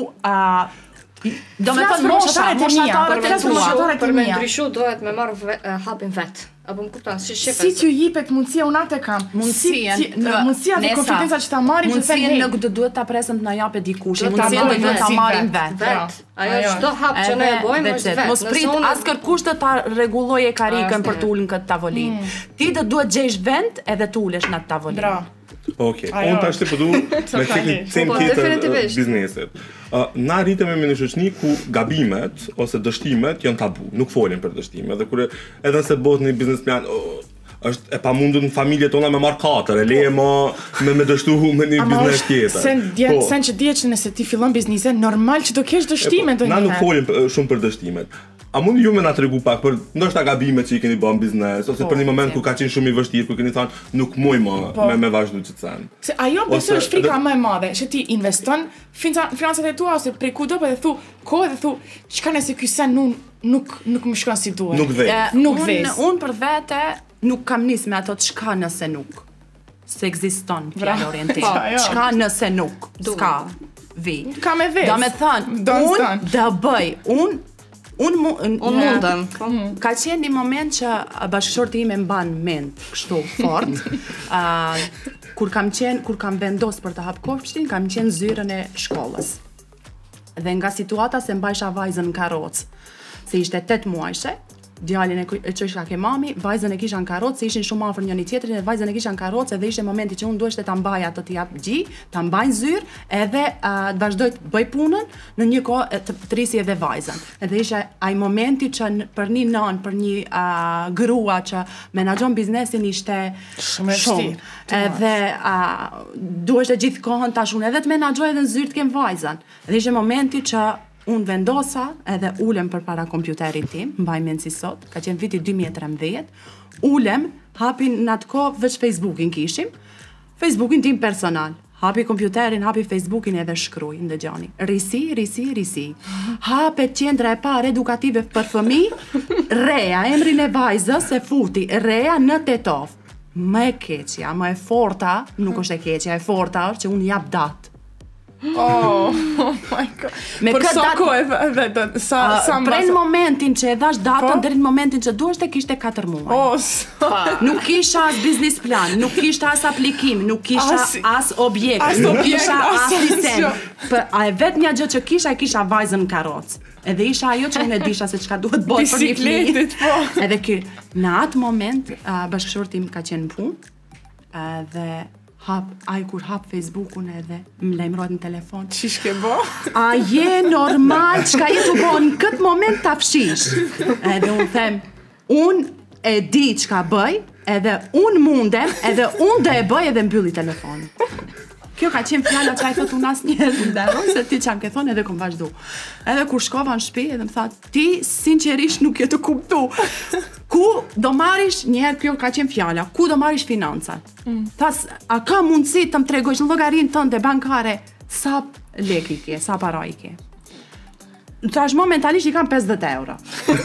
do me thonë moshatarët e tua. Për me ndryshu dohet me marrë hapin vet. Apo më kupton, si shepet. Si që jipet mundësia unë atë kam. Mundësia dhe konfidenca që ta marrim që thënë. Mundësia nuk duhet ta presim të na japë dikush. Mundësia duhet ta marrim vet. Ajo çdo hap që ne e bëjmë është vet. Mos prit as kërkush të ta rregullojë karikën për të ulën këtë tavolinë. Ti do duhet gjesh vend edhe të ulesh në atë tavolinë. Okej, unë tash të përdu me cekim tjetër biznesit. Na rritemi me një shoqëni ku gabimet ose dështimet janë tabu, nuk folen për dështime. Edhe nëse bëhet një biznes plan, është e pamundur në familje tona me marr 4, e leje me dështu me një biznes tjetër. Sen që dihet që nëse ti fillon biznise, normal që do kesh dështime ndonjëherë. Na nuk folim shumë për dështimet. A mundi ju me na tregu pak për ndoshta gabimet që i keni bën biznes ose për një moment kur ka qenë shumë i vështirë, kur keni thënë nuk muj më me vazhdu që të sen. Se ajo besoj është frika më e madhe, që ti investon financat e tua ose prej kudo po dhe thu kohë dhe thu çka nëse ky sen nuk më shkon si duhet. Nuk vdes. Unë për vete nuk kam nis me ato çka nëse nuk. Se ekziston fjala orientim. Çka nëse nuk. Ska vi. Kam e ves. Do me thënë, unë do bëj, unë mundem. Ka qenë një moment që bashkëshorti ime mban mend kështu fort. Kur kam vendos për të hap kopshtin, kam qenë zyrën e shkollës. Dhe nga situata se mbajsha vajzën në karrocë, se ishte 8 muajshe, djalin e çëshka ke mami, vajzën e kisha në karrocë, se ishin shumë afër njëri tjetrit, dhe vajzën e kisha në karrocë dhe ishte momenti që unë duheshte ta mbaj atë të jap gjy, ta mbaj në zyrë, edhe të vazhdoj të bëj punën në një kohë të rrisi edhe vajzën. Edhe ishte ai momenti që për një nën, për një grua që menaxhon biznesin ishte shumë vështirë. Edhe duheshte gjithkohën tash unë edhe të menaxhoj edhe në zyrë të kem vajzën. Edhe ishte momenti që unë vendosa edhe ulem për para kompjuterit tim, mbaj mend si sot, ka qenë viti 2013, ulem, hapin në atë kohë veç Facebookin kishim, Facebookin tim personal, hapi kompjuterin, hapi Facebookin edhe shkruaj ndëgjani. Risi. Hapet qendra e parë edukative për fëmijë, Rea, emrin e vajzës e futi, Rea në Tetov. Më e keqja, më e forta, nuk është e keqja, e forta është që unë jap datë. Oh my god. Për sa kohë sa prej në momentin që e dhash datën deri në momentin që duhesh kishte 4 muaj. Nuk kisha as business plan, nuk kisha as aplikim, nuk kisha as objekt, nuk kisha as licen. A e vetmja gjë që kisha vajzën në karrocë. Edhe isha ajo që unë e disha se çka duhet bëj për një fëmijë. Edhe ky në atë moment bashkëshorti im ka qenë në punë dhe kur hap Facebookun edhe më lajmërohet në telefon. Çish ke bë? A je normal çka je të bën në këtë moment ta fshish? Edhe unë them, unë e di çka bëj, edhe unë mundem, edhe unë do e bëj edhe mbylli telefonin. Kjo ka qenë fjala që ai thot unë asnjëherë ndërron se ti çam ke thonë edhe kom vazhdu. Edhe kur shkova në shtëpi edhe më tha ti sinqerisht nuk je të kuptu. Ku do marrish njëherë kjo ka qenë fjala, ku do marrish financat? Thas, a ka mundësi të më tregosh në llogarinë tënde bankare sa lekë ke, sa para i ke? Tash momentalisht i kam 50 euro.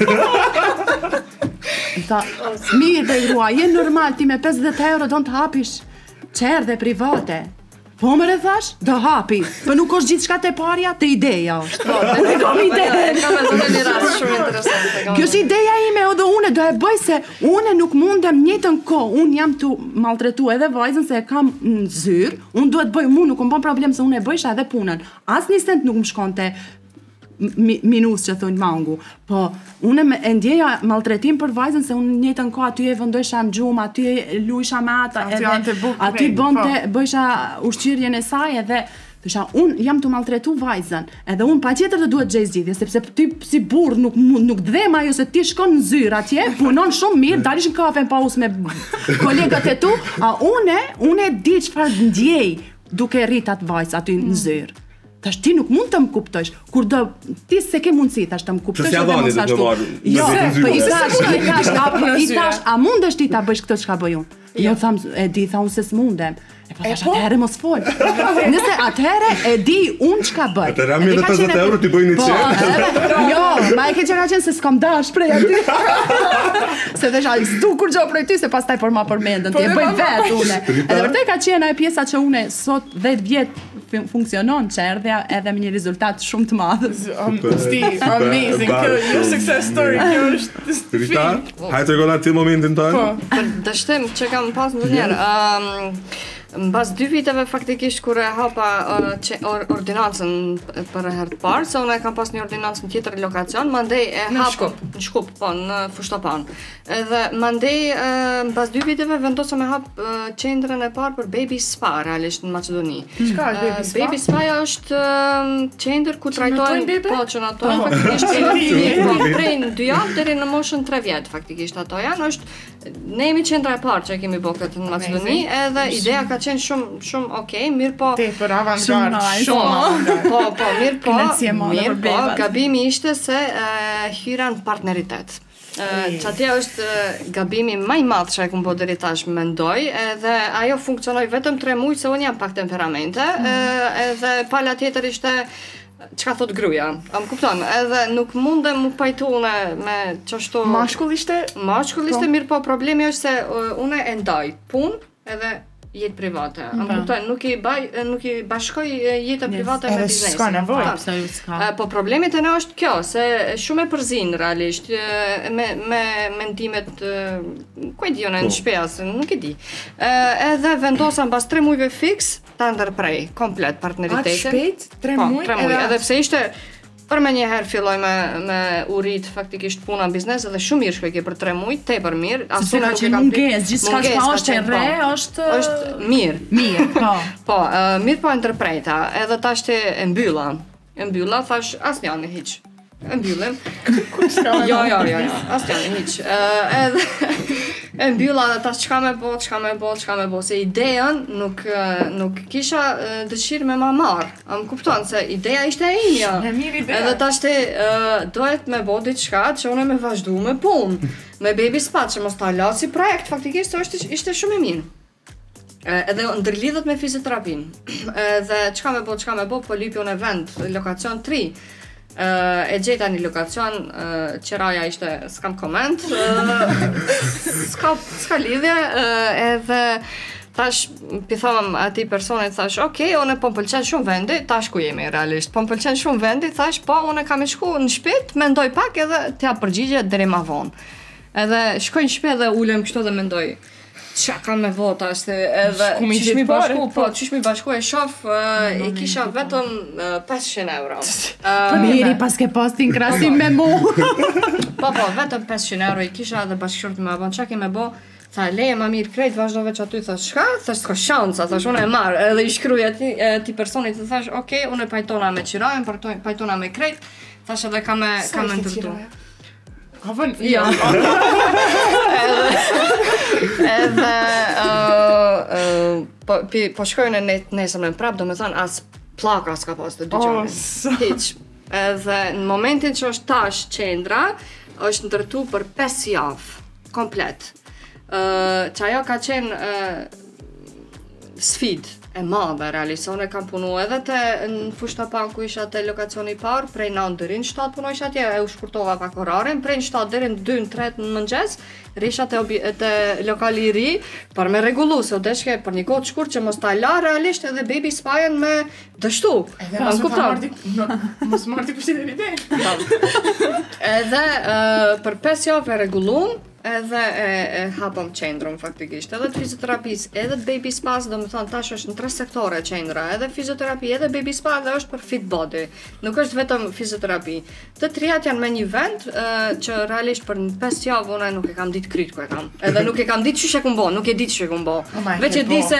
Tha, mirë dhe grua, je normal ti me 50 euro do të hapish qerdhe private. Po më thash, do hapi, për nuk është gjithçka te parja, te ideja është. Unë kam ide. Kam edhe një rast shumë interesante. Kjo është ideja ime, edhe unë do e bëj se unë nuk mundem njëjtën kohë, unë jam tu maltretu edhe vajzën se e kam në zyrë, unë duhet bëj, unë nuk më bën problem se unë e bëjsha edhe punën. Asnjë sent nuk më shkonte minus që thonë mangu, po unë e ndjeja maltretim për vajzën se unë njëtën kohë aty e vëndojsha në gjumë, aty e lujsha me ata, aty bëjsha ushqyrjen e saj edhe unë jam të maltretu vajzën, edhe unë pa tjetër të duhet gjej zgjidhje, sepse ti si burr nuk dhem ajo se ti shkon në zyrë atje, punon shumë mirë, dalish në kafe në paus me kolegat e tu, unë e di çfarë ndjej duke rrit atë vajzë aty në zyrë. Tash ti nuk mund të më kuptosh, kur do ti se ke mundësi tash të më kuptosh edhe mos ashtu. Jo, po i thash, a mundesh ti ta bësh këtë çka bëj unë? Jo, tham, e di, tha unë se s'mundem. E po thash, atëherë mos fol. Nëse atëherë e di unë çka bëj. Atëherë mirë 50 euro ti bëj një çek. Jo, ma e ke qenë që se s'kam dash prej aty. Se dhe shaj, s'du kur gjo prej ty se pastaj por ma përmendën, ti e bëj vetë une. Edhe vërtet ka qenë ajo pjesa që une sot 10 vjet funksionon qerdhja edhe me një rezultat shumë të madh. Steve, amazing. Your success story. Rita, hajtë regona ti momentin tonë? Për dështim që kam pas ndonjëherë, Mbas 2 viteve faktikisht kur e hapa ordinancën për herë të parë, se unë kam pas një ordinancë në tjetër lokacion, mandej e hapa në Shkup, po, në Fushtopan. Edhe mandej mbas 2 viteve vendosëm e hap qendrën e parë për Baby Spa realisht në Maqedoni. Çka është Baby Spa? Baby Spa është qendër ku trajtojnë po që natojnë faktikisht prej 2 javë deri në moshën 3 vjet faktikisht ato janë. Ne jemi qendra e parë që e kemi bërë këtë në Maqedoni, edhe ideja ka qenë shumë okay, mirë po. Tepër avantgard, mirë po, gabimi ishte se hyra në partneritet. Që atje është gabimi më i madh që e kumë bërë deri tash mendoj, edhe ajo funksionoi vetëm 3 muaj se unë jam pak temperamente, edhe pala tjetër ishte çka thot gruaja. Am kupton, edhe nuk mundem mu pajtune me çashtu. Mashkull ishte mirë po problemi është se unë e ndaj punë edhe jetë private. Am kupton, nuk i bashkoj jetën private me biznesin. S'ka nevojë. Po problemi tani është kjo, se shumë e përzin realisht me mendimet ku e di unë në shpeas, nuk e di. Edhe vendosam pas 3 muajve fiks ta ndërprej komplet partneritetin. Shpejt 3 muaj. 3 muaj, edhe pse ishte për më njëherë filloj me urit faktikisht puna në biznes edhe shumë mirë shpeke për 3 muaj, tepër mirë. Asë nuk e kam gjithçka që është e re, është mirë. Mirë, po. Po, mirë po e ndërprejta, edhe tash e mbylla. E mbylla, thash asnjani hiç. E mbyllim. Jo, asnjani hiç. Edhe e mbylla dhe tash çka me bo, se ideën nuk kisha dëshirë me ma marr. Am kupton se ideja ishte e imja. Edhe tash dohet me bo diçka që unë me vazhdu me punë. Me Baby Spa që mos ta la si projekt, faktikisht ishte shumë e mirë. Edhe ndërlidhet me fizioterapin. Edhe çka me bo, po lypi unë vend, lokacion 3. E gjeta një lokacion, qeraja ishte, s'kam koment, s'ka lidhje, edhe tash pitham ati personit, thash, okej, unë po m'pëlqen shumë vendi, tash ku jemi realisht, po m'pëlqen shumë vendi, thash, po, unë kam i shku në shtëpi, mendoj pak edhe t'ja përgjigje deri ma vonë. Edhe shkoj në shtëpi edhe ulem kështu dhe mendoj, qa kam me vota, edhe qysh mi bashku e shof, i kisha vetëm 500 euro. Miri pas ke postin krasim me mu. Po, vetëm 500 euro i kisha dhe bashkëshort me abon, qa ke me bo, tha leje ma mirë krejt, vazhdove që aty, thash, shka? Thash, s'ka shansa, thash, unë e marë, edhe i shkruj ti personit, thash, okej, unë e pajtona me qirajen, pajtona me krejt, thash edhe ka me ndërtu. Avën? Ja. Edhe po shkojnë e nesër me prap, do me thënë as plaka s'ka pas të dyqanin. Hiq. Edhe në momentin që është tash qendra, është ndërtu për 5 javë, komplet. Që ajo ka qenë sfid e madhe realisht, se unë kam punu edhe në Fushtopan ku isha te lokacioni parë, prej 9 deri në 7 punoj isha atje, e u shkurtova pak orarin, prej në 7 deri në 2 në 3 në mëngjes, risha te lokali i ri, për me regullu, se u deshke për një kohë të shkurt që mos ta la realisht edhe Baby Spa-jen me dështu. Mos marti kushtit e ide. Edhe për 5 javë e regulluam, edhe e hapëm qendrën faktikisht, edhe të fizioterapis, edhe të Baby Spa, do me thonë tash është në 3 sektore qendra, edhe fizioterapi, edhe Baby Spa dhe është për fit body, nuk është vetëm fizioterapi. Të trijat janë me një vend që realisht për në 5 javë unë nuk e kam ditë kryt ku e kam, edhe nuk e kam ditë që e kumbo, nuk e ditë që e kumbo, veç e di se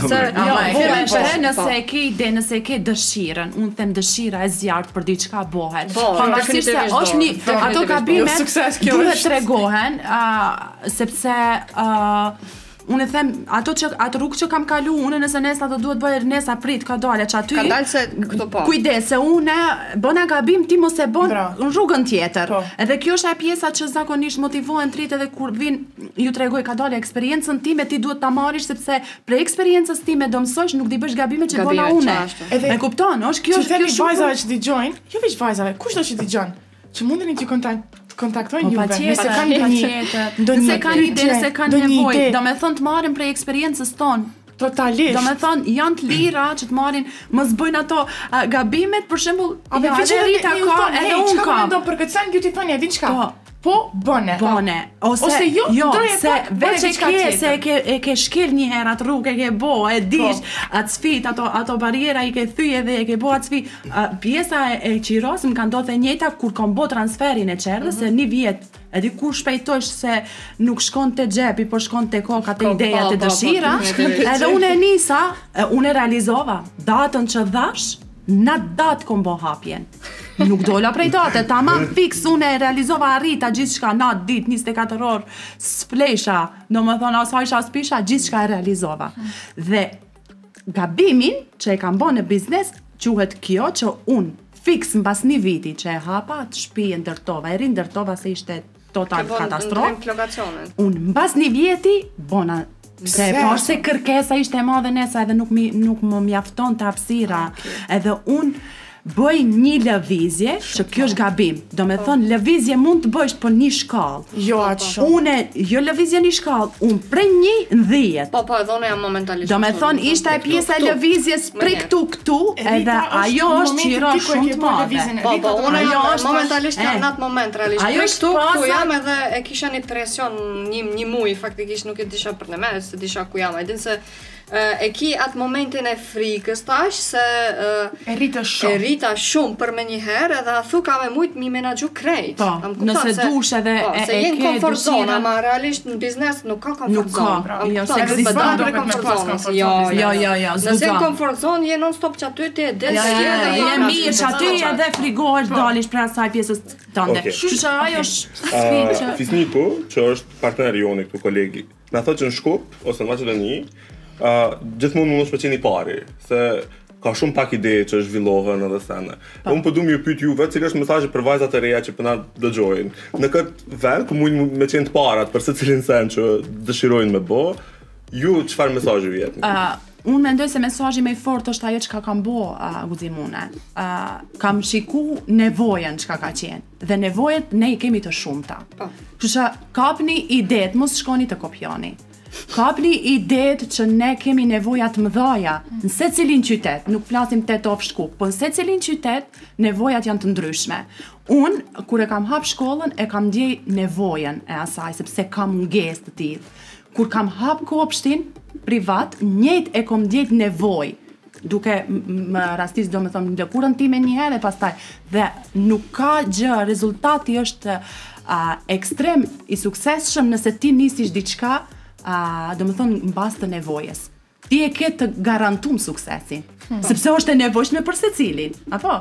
nëse e ke ide, nëse e ke dëshiren, unë them dëshira e zjarrt për diçka bëhet. Pavarësisht se është një ato gabimet duhet tregohen, sepse unë them ato rrugë që kam kalu unë nëse nesër ato duhet bëj nesa prit ka dalë që aty. Ka dalë se këto po. Kujdes se unë bëna gabim ti mos e bën në rrugën tjetër. Edhe kjo është ajo pjesa që zakonisht motivohen trit edhe kur vin ju tregoj ka dalë eksperiencën time ti duhet ta marrish sepse prej eksperiencës time do mësosh nuk di bësh gabimet që bëna unë. E kupton, është kjo është kjo vajzave që dëgjojnë, jo veç vajzave, kushdo që dëgjon, që mundeni të kontaktojnë juve, nëse kanë nëse kanë nevojë, do me thënë të marrin prej eksperiencës tonë. Totalisht. Do me thënë, janë të lira që të marrin, mos bëjnë ato gabimet, për shembull, edhe Rita ka, edhe unë kam. Çka mendon për këtë sen beauty thënia, din çka? Po, bone. Ose jo, ndroje se pak, veç bone e ke shkel një herë atë rrugë, e ke bo, e dish, atë sfit, ato bariera i ke thyje dhe e ke bo atë sfit. Pjesa e Qiros më ka ndodhur e njëjta kur kam bo transferin e qerdhës, se një vjet e di kur shpejtojsh se nuk shkon të xhepi, po shkon të koka, të ideja, të dëshira, edhe unë e nisa, unë e realizova, datën që dhash, në datë kom bo hapjen. Nuk dola prej date, tamam fix unë e realizova, arrita gjithçka natë, ditë, 24 orë, s'flesha, do më thonë asajsha s'pisha, gjithçka e realizova. Dhe gabimin që e kam bo në biznes, quhet kjo që unë fix mbas një viti që e hapa, të shtëpi e ndërtova, e rindërtova se ishte total katastrofë. Unë mbas një vjeti, bona se po se kërkesa ishte e madhe nesa edhe nuk më mjafton të hapësira. Edhe unë bëj një lëvizje, që kjo është gabim. Do me thonë, lëvizje mund të bëjsh për një shkallë. Jo atë shumë. Une, jo lëvizje një shkallë, unë prej 1 në 10. Po, edhe unë jam momentalisht. Do me thonë, ishte e pjesa e lëvizjes prej këtu, edhe ajo është qiro shumë të madhe. Po, unë momentalisht jam në atë moment, realisht. Ajo është ku jam edhe e kisha një presion një muj, faktikisht nuk e disha për në mes, se disha ku jam, e din se e ki atë momentin e frikës tash, se e rita shumë për me njëherë, edhe a thu ka me mujtë mi menagju krejt. Po, nëse dush edhe e ke se jenë komfort zona, ma realisht në biznes nuk ka komfort zona. Jo, se ekziston për komfort zonës. Jo, nëse jenë komfort zonë, jenë non-stop që aty ti e desje. Je mirë që aty edhe frigohesh, dalish për asaj pjesës tënde. Shusha, ajo është Fisniku, që është partneri joni këtu kolegi, na thotë që në Shkup, ose në Maqedoni, gjithmonë mund është pëqeni pari, se ka shumë pak ide që zhvillohen edhe sene. Unë përdu më ju pyet juve, cilë është mesazhi për vajzat e reja që përna dëgjojnë. Në këtë vend, ku mund me qenë të parat për se cilin sen që dëshirojnë me bo, ju çfarë mesazhi vjetë? Unë mendoj se mesazhi më i fortë është ajo që kam bo guximune. Kam shiku nevojën që ka qenë. Dhe nevojët ne i kemi të shumta. Kështu kapni idet, mos shkoni të kopjoni. Kapni idet që ne kemi nevojat mëdhaja në secilin qytet, nuk flasim te top Shkup, po në secilin qytet nevojat janë të ndryshme. Unë, kur e kam hap shkollën, e kam ndjej nevojën e asaj, sepse kam mungesë të tillë. Kur kam hap kopshtin privat, njëjtë e kom ndjej nevojë, duke më rastis do me thonë në lëkurën time njëherë e pastaj. Dhe nuk ka gjë, rezultati është ekstrem i suksesshëm nëse ti nisish diçka do me thonë në bazë të nevojës. Ti e ke të garantum suksesin, sepse është e nevojshme për secilin. Apo?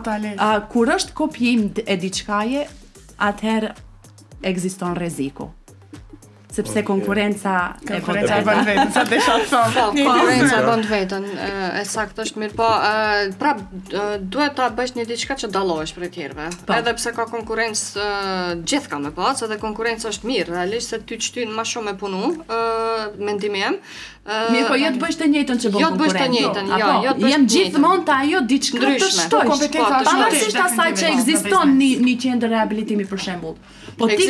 Kur është kopjim e diçkaje, atëherë ekziston rreziku. Sepse konkurenca e bën vetën, sa të shoh thonë. Konkurenca e bën vetën, e saktë është mirë, po prap duhet ta bësh një diçka që dallohesh prej tjerëve. Edhe pse ka konkurrencë gjithë ka me pas, edhe konkurenca është mirë, realisht se ty çtyn më shumë me punu, mendimi jam. Mirë, po jo të bësh të njëjtën që bën konkurrentë. Jo të njëjtën, jam gjithmonë të ajo diçka të shtojsh. Pavarësisht asaj që ekziston një qendër rehabilitimi për shembull. Po ti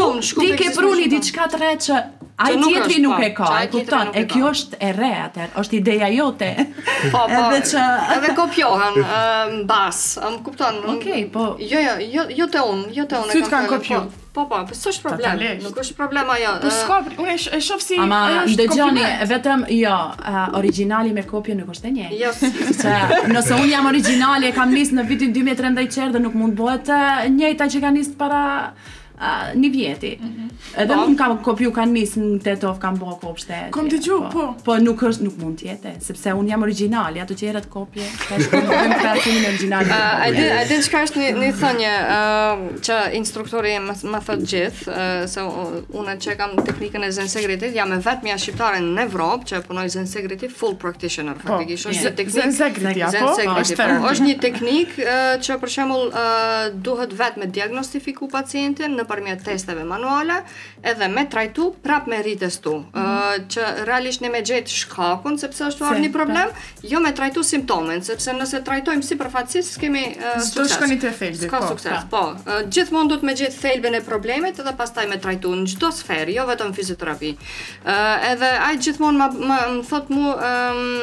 ke pruni diçka të re që ai tjetri nuk e ka, e kupton? E kjo është e re atëherë, është ideja jote. Po, edhe kopjohen mbas, më kupton? Okej, po. Jo te unë, Syt kanë kopju. Po, s'është problem. Nuk është problem ajo. Po s'ka, unë e shoh si ama dëgjoni, vetëm origjinali me kopje nuk është e njëjtë. Jo. Nëse unë jam origjinali e kam nisë në vitin 2013 qerdë, nuk mund bëhet njëjta që ka nisë para një vjeti. Edhe unë kam kopju kanë nisë në Tetov, kam bëha kopshte. Kom dëgju, po. Po nuk mund t'jete, sepse unë jam origjinali, ato që erët kopje, ka shkëm kreatimin e origjinali. A din çka është një thënje që instruktori më thot gjithë, se unë që kam teknikën e Zensegritit, jam e vetmja shqiptare në Evropë që punoj Zensegriti full practitioner, faktikisht është një teknikë. Zensegriti, është një teknikë që për shembull duhet vetëm diagnostifiku pacientin nëpërmjet testeve manuale, edhe me trajtu prap me ritestu, që realisht ne me gjetë shkakun, sepse është tuar një problem, jo me trajtu simptomen, sepse nëse trajtojmë sipërfaqësisht s'kemi sukses. Shkoni te thelbi, s'ka sukses, po. Gjithmonë duhet me gjetë thelbin e problemit edhe pastaj me trajtu në çdo sferë, jo vetëm fizioterapi. Edhe ai gjithmonë më thot mu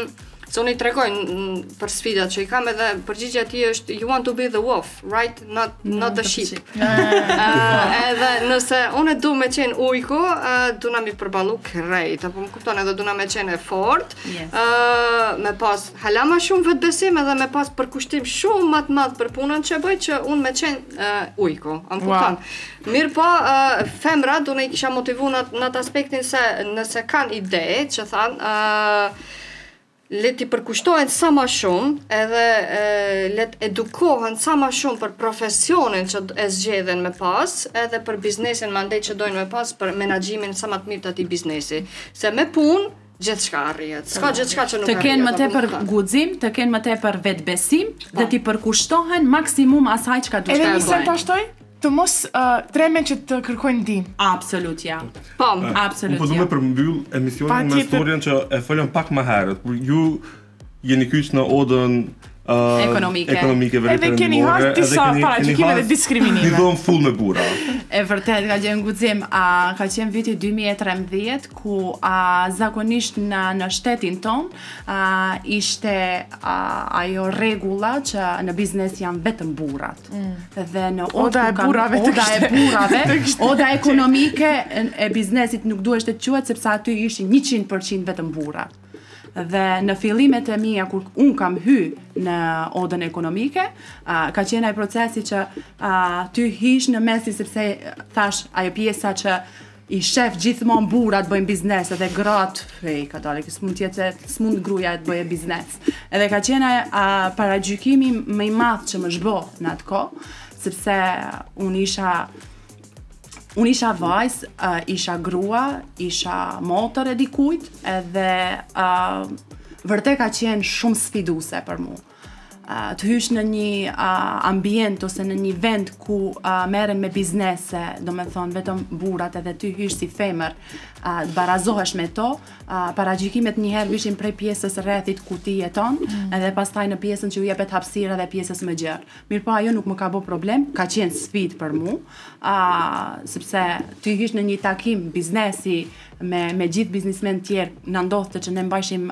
Se unë I tregoj për sfidat që I kam edhe përgjigjja e tij është you want to be the wolf, right? Not the sheep. Edhe nëse unë du me qenë ujku, duna mi përballu krejt, apo më kupton edhe duna me qenë e fort, me pas hala ma shumë vetbesim edhe me pas përkushtim shumë më të madh për punën që bëj që unë me qenë ujku. Më kupton? Mirë po, femra duna I kisha motivu në atë aspektin se nëse kanë ide që thanë leti përkushtohen sa ma shumë edhe let edukohen sa ma shumë për profesionin që e zgjedhen me pas edhe për biznesin mandej që dojnë me pas për menaxhimin sa ma të mirë të atij biznesi. Se me punë gjithçka arrihet. S'ka gjithçka që nuk arrihet. Të kenë më tepër guxim, të kenë më tepër vetbesim dhe ti përkushtohen maksimum asaj çka duhet të bëjnë. Edhe nisem ta shtoj? Të mos tremen që të kërkojnë ndihmë. Absolut, ja. Absolut, ja. Po du me përmbyll emisionin me historien që e folëm pak më herët. Ju jeni kyç në odën ekonomike edhe keni has disa paragjykime dhe diskriminime. Ti dhon full me burra. E vërtet, ka qenë guxim, ka qenë viti 2013 ku zakonisht në shtetin ton ishte ajo rregulla që në biznes janë vetëm burrat. Dhe në oda e burrave, oda ekonomike e biznesit nuk duhet të quhet sepse aty ishin 100% vetëm burrat. Dhe në fillimet e mia kur un kam hy në odën ekonomike, ka qenë ai procesi që ty hish në mes sepse thash ajo pjesa që I shef gjithmonë burrat bëjnë biznes edhe gratë ka dalë që s'mund gruaja të bëjë biznes. Edhe ka qenë paragjykimi më I madh që më zhbo në atë kohë, sepse unë isha vajzë, isha grua, isha motër e dikujt, edhe vërtet ka qenë shumë sfiduese për mua. Të hysh në një ambient ose në një vend ku merren me biznese, do me thonë vetëm burrat edhe ty hysh si femër, të barazohesh me to, paragjykimet njëherë vishin prej pjesës rrethit ku ti jeton, edhe pastaj në pjesën që u jepet hapësira dhe pjesës më gjerë. Mirë po ajo nuk më ka bë problem, ka qenë sfidë për mua, sepse ty hysh në një takim biznesi me gjithë biznismen tjerë, na ndodhte që ne mbajshim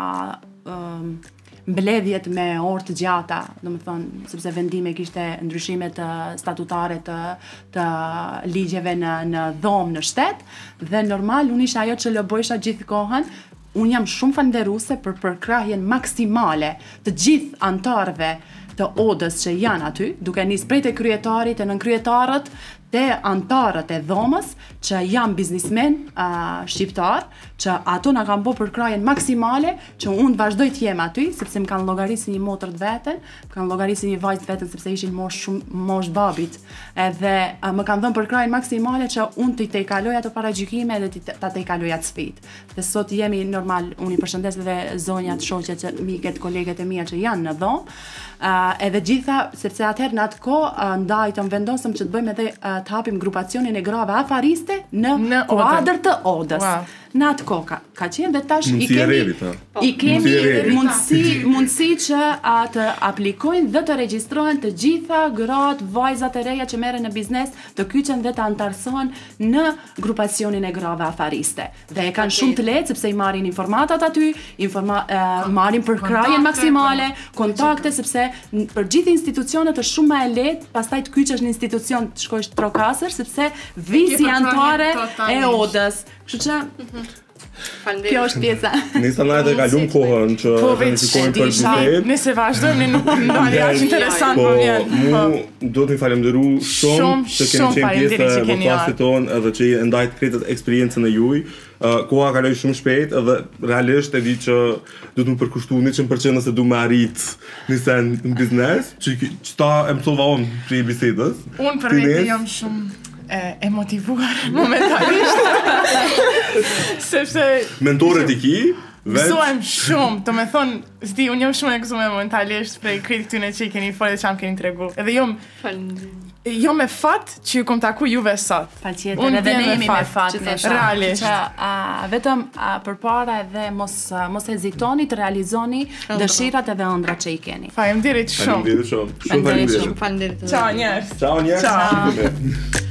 mbledhjet me orë të gjata, do me thonë, sepse vendime kishte ndryshime të statutare të ligjeve në dhomë në shtet, dhe normal unë isha ajo që lobojsha gjithë kohën. Unë jam shumë falënderuese për përkrahjen maksimale të gjithë antarëve të odës që janë aty, duke nis prej te kryetarit e nënkryetarët, te antarët e dhomës që janë biznismen shqiptar, që ato na kanë bërë përkrahjen maksimale që unë të vazhdoj të jem aty, sepse më kanë llogarisë një motër të veten, më kanë llogarisë një vajzë të veten sepse ishin mosh babit, edhe më kanë dhënë përkrahjen maksimale që unë të tejkaloj ato paragjykime edhe ta tejkaloj atë sfidë. Dhe sot jemi normal, unë I përshëndes edhe zonjat, shoqet, miqet, koleget e mia që janë në dhomë, edhe gjitha, sepse atëherë në atë kohë ndajtëm vendosëm që të bëjmë edhe të hapim grupacionin e grave afariste në kuadër të odës. Në atë kohë ka qenë dhe tash I kemi mundësi që të aplikojnë dhe të regjistrohen të gjitha gratë, vajzat e reja që merren në biznes, të kyçen dhe të antarësohen në grupacionin e grave afariste. Dhe e kanë shumë të lehtë sepse I marrin informatat aty, marrin përkrahjen maksimale, kontakte, sepse për gjithë institucionet është shumë më e lehtë pastaj të kyçesh në institucion të shkosh trokasër, sepse visi antare e odës. Kështu që kjo është pjesa. Nisa na e kalum kohën që planifikojmë për bisedë. Nëse vazhdojmë ne nuk ndalë aq interesant po vjen. Mu do t'ju falenderoj shumë që keni qenë pjesë e podcastit tonë edhe që e ndajt kretet eksperiencën e juaj. Koha kaloi shumë shpejt edhe realisht e di që do të më përkushtu 100% nëse du me arrit nisen në biznes, që ta e mësova unë për I bisedës. Unë për vete jam shumë e motivuar momentalisht. Sepse mentorët I ki, mësojmë shumë, të me thonë, zdi, unë jam shumë e gëzuar momentalisht prej krejt këtyne që I keni folë që am keni tregu. Edhe jo me fat që ju kom taku juve sot. Patjetër, edhe ne jemi me fat. Realisht. Vetëm përpara edhe mos hezitoni të realizoni dëshirat edhe ëndrat që I keni. Faleminderit shumë. Faleminderit shumë. Faleminderit. Ciao njerëz. Ciao njerëz.